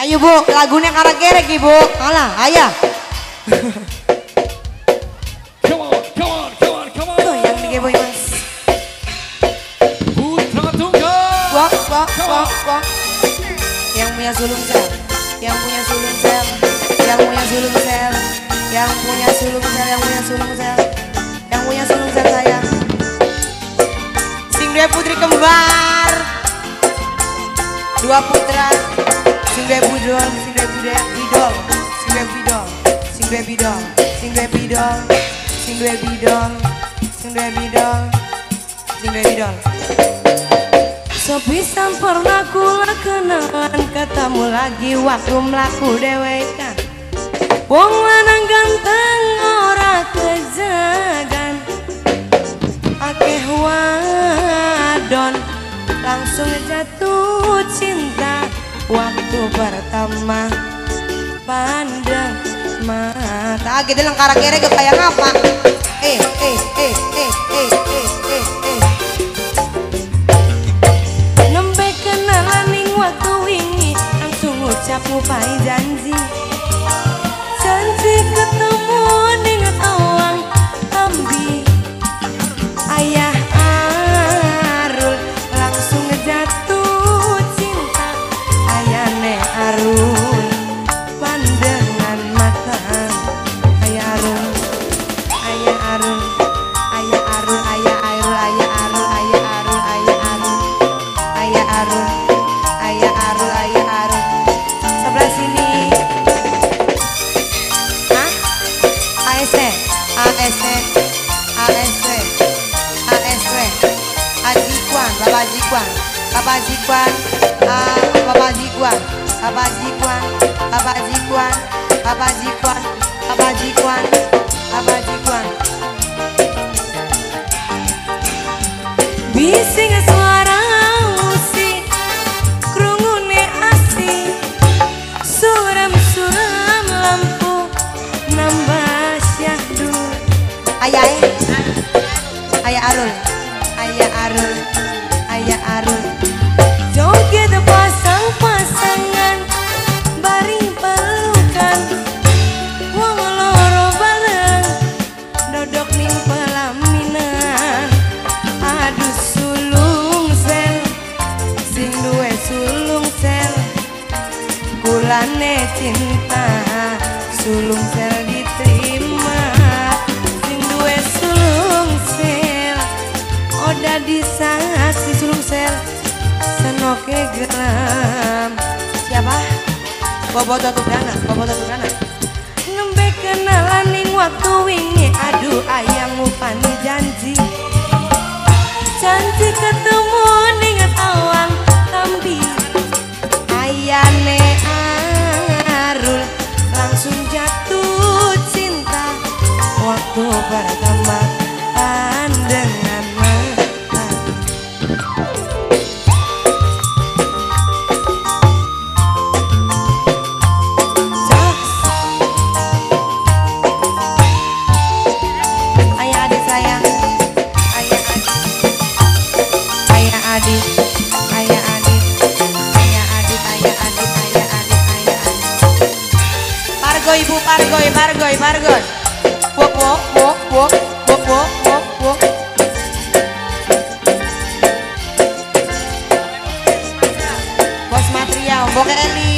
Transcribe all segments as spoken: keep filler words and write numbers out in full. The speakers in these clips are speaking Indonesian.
Ayo Bu, lagunya karagerek ibu. Alah, ayah. Come on, come on, come on, come on. Tuh yang nih boy mas. Putra tunggal. Wok, wok, wok, wok. Yang punya sulung sel, yang punya sulung sel, yang punya sulung sel, yang punya sulung sel, yang punya sulung sel, yang punya sulung sel sayang. Sing dua putri kembar, dua putra. Sing dua budol, sing dua budol, bidol, sing dua bidol, sing dua bidol, sing dua bidol, sing dua bidol, sing dua bidol, sing dua bidol. Sepisan pernah kula kenalan, ketemu lagi waktu mlaku dewekan. Wong lanang ganteng ora kejagan, akeh wadon langsung jatuh cinta. Waktu pertama pandang mata gitu lang karakternya ke kayak apa? Eh eh eh eh eh eh eh eh. Nembe kenalan ning waktu wingi langsung ngucap ngupai janji. Janji ketemu ning tawang Tambi. Ayah Arul langsung jatuh cinta. Ayane Arul pandangan mata. Ayah Arul, Ayah Arul, Ayah Arul, Ayah Arul, Ayah Arul, Ayah Arul, Ayah Arul, Ayah Arul, Ayah Arul, Ayah Arul. Sebelah sini. Hah? A S E, A S E, A S E, A S E, Ajikwan, Bapak Ajikwan, Bapak Ajikwan, ah, Bapak Ajikwan, Bapak Ajikwan, Bapak Ajikwan, Bapak Ajikwan, Bapak Ajikwan, Bapak Ajikwan. Bising suara musik, krungune asik, suram-suram lampu, nambah syahdu. Ayah eh, Ayah Arul, Ayah Arul, Ayah Arul. Joget pasang-pasangan, baring pelukan, wong loro bareng, dodok ning pelaminan. Aduh sulung sel, sing duwe sulung sel, kulane cinta, sulung sel diterima. Sing duwe sulung sel, oda disaksi sulung sel, senoke geram. Siapa? Bobo Tutugana, Bobo Tutugana. Nembe kenalan ning waktu wingi, aduh ayang ngupani janji. Janji ketemu ning tawang Tambi. Ayane Arul langsung jatuh cinta. Waktu pertama pandangan mata. Jos. Ayah adik sayang, ayah adik, ayah adik, ayah adik, ayah adik, ayah adik, ayah adik, ayah adik. Pargoy ibu, pargoy, pargoy, pargoy. Wok wok wok wok wok wok wok wok. Bos material, Bok Eli.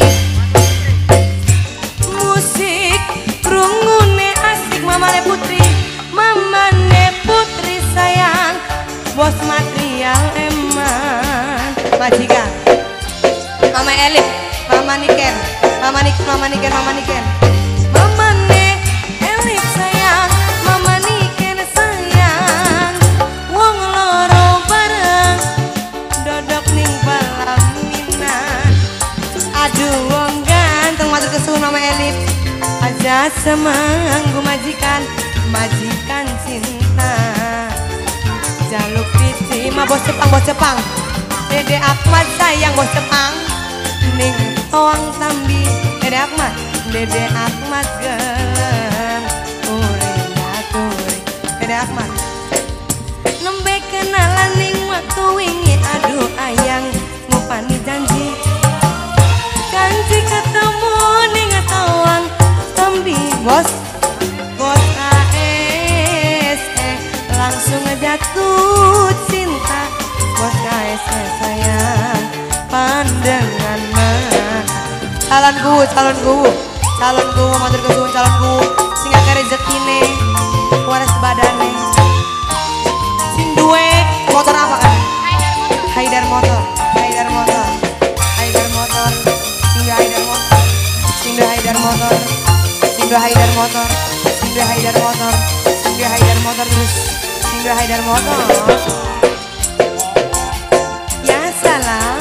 Musik krungune asik, mamane putri, mamane putri sayang. Bos material eman. Majikan, Mama Eli, Mama Niken, Mama Nik, Mama Niken, Mama Niken. Mamane Eli sayang, Mama Niken sayang. Wong loro bareng, dodok ning pelaminan. Aduh wong ganteng matur kesuwun Mama Elif. Aja semanggu majikan, majikan cinta. Jaluk diterima bos Jepang, bos Jepang. Dede Ahmad sayang bos Jepang. Ning toang Tambi, Dede Ahmad, Dede Ahmad gelem. Uring aturing, Dede Ahmad. Nembe kenalan ning waktu wingi, aduh ayang ngupani janji. Janji ketemu jatuh cinta bos K S E sayang pandangan mata. Calonku, calonku, calonku matur kesuwun calonku sing akeh rezekine waras badane sing duwe motor apa kan? Haidar motor, Haidar motor, Haidar motor, sing duwe Haidar motor, sing duwe Haidar motor, sing duwe Haidar motor, sing duwe Haidar motor, sing duwe Haidar motor terus sing duwe Haidar motor. Ya salam.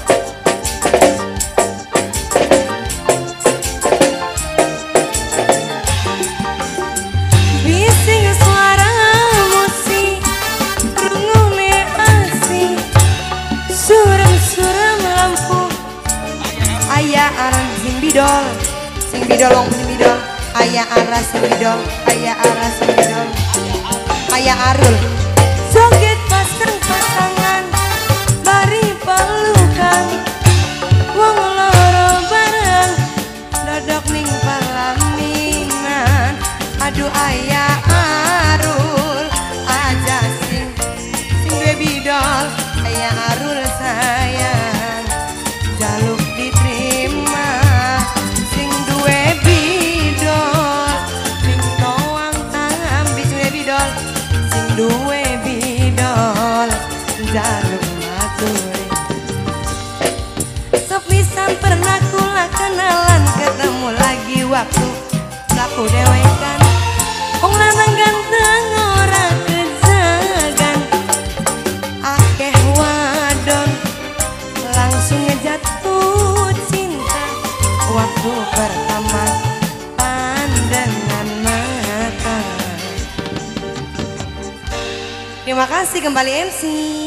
Bising suara musik, rungune asing, suram-suram lampu. Ayah aran sing bidol, sing bidol wong sing bidol. Ayah aras sing bidol, ayah aras sing bidol. Ayah Arul joget pasang-pasangan bari pelukan wong loro bareng dodok ning palaminan. Aduh ayah Arul aja sing sing duwe bidol. Ayah Arul sayang jaluk diterima sing duwe bidol ning toang ambi sing duwe bidol sing duwe bidol jaluk maturi. Sepisan pernah kula kenalan ketemu lagi waktu laku dewekan wong lanang ganteng ora kejagan akeh wadon langsung jatuh cinta waktu pertama pandangan mata. Terima kasih kembali M C.